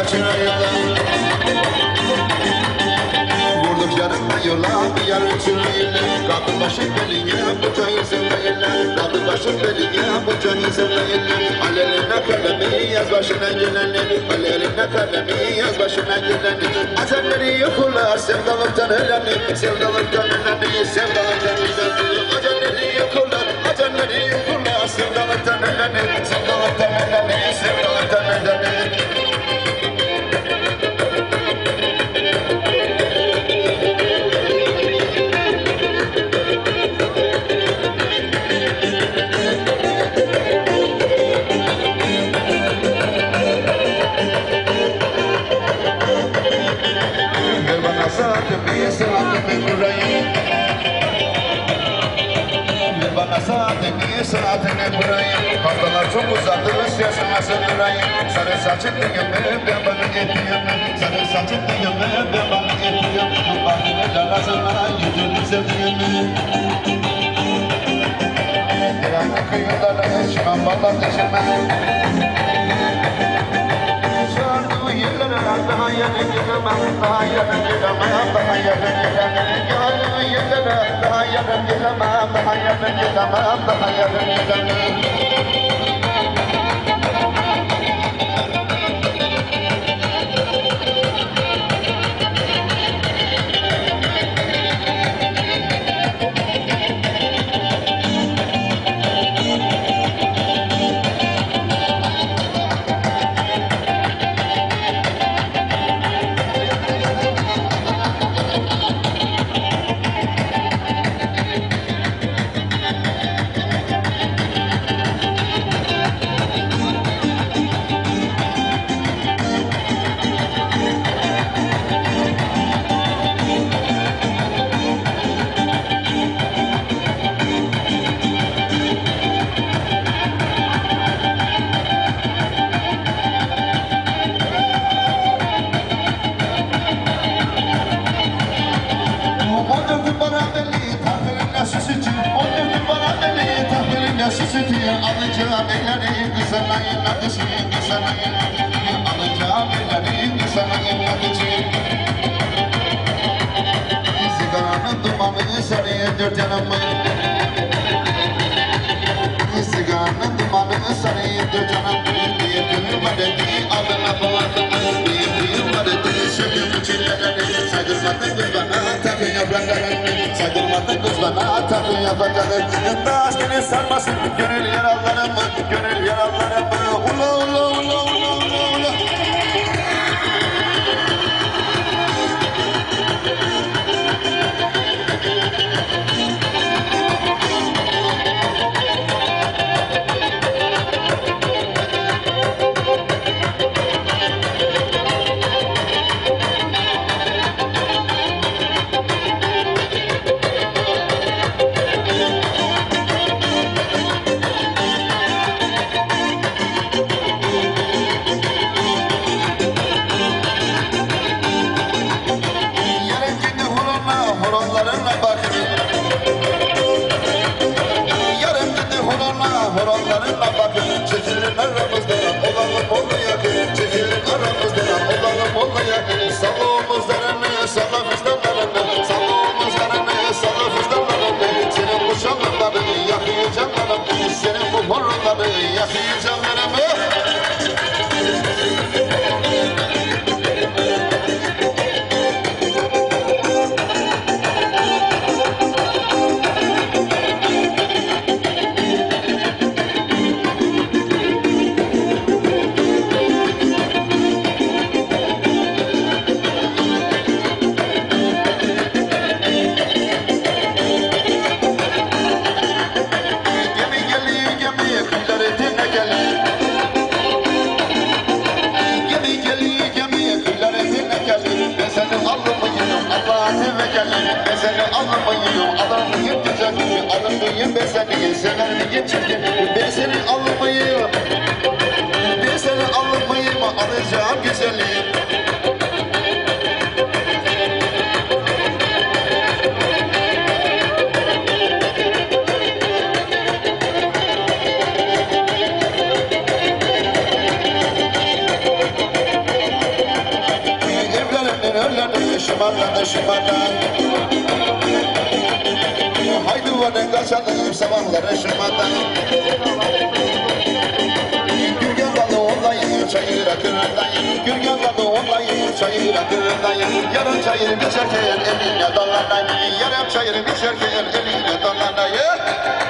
saçına yalan. Vurduk yarımda yola bir yarın sürüyle. Kaldı başın beline bu çayı sevmeyle. Kaldı başın beline bu çayı sevmeyle. Aleline kalemi yaz başına geleni. Aleline kalemi yaz başına geleni. Acelleri yokurlar sevdalıktan öleni. Sevdalıktan öleni, sevdalıktan öleni. Acelleri yokurlar, acelleri yokurlar sevdalıktan öleni. Sevdalıktan öleni, sevdalıktan öleni. Saatine burayı haftalar çok uzadı ve yaşama sığdırayım. Sarı saçın düğümü ben bana getiriyorum. Sarı saçın düğümü ben bana getiriyorum. Bakın lalazına yüzünü sevdiğimi. Direnli kıyılara çıkan ballar deşirme. Sardığı yerlere daha yana gidemem. Daha yana gidemem. Daha yana gidemem. Sardığı yerlere daha yana gidemem. Daha yana gidemem. Daha yana gidemem. Alacağım ellerim sana inat için, sana inat için. Alacağım ellerim sana inat için. Sigaranın dumanı sarıyordur canımı. Sigaranın dumanı sarıyordur canımı. Büyüdüğüm adeti adına boğazımı. Büyüdüğüm adeti söküp çileleri. Saydırmadın kız bana takın yapraklarını. Saydırmadın kız bana takın yapraklarını. Yanda aşkını sarmasın gönül yaralarımı. Gönül yaralarımı. Ula ula ula ula ula ula. Horonlarınla bakın, çekilin aramızda, olalım oldu yakın. Çekilin aramızda, olalım oldu yakın. Salla omuzlarını, salla fıstırlarını. Salla omuzlarını, salla fıstırlarını. Senin bu şanlarını yakıyor canlarımı. Senin bu horonları yakıyor canlarımı. Ben seni sever miyim çirkin? Ben seni almayayım. Ben seni almayayım. Alacağım güzelim. ışımadan. Haydi varın kaçalım sabahlar ışımadan. Gürgen balı olayım çayıra kırındayım. Gürgen balı olayım çayıra kırındayım. Yarım çayır biçerken eline dolanayım. Yarım çayır biçerken eline dolanayım.